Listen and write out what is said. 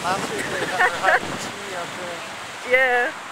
Last week they had her hiding tea up there. Yeah.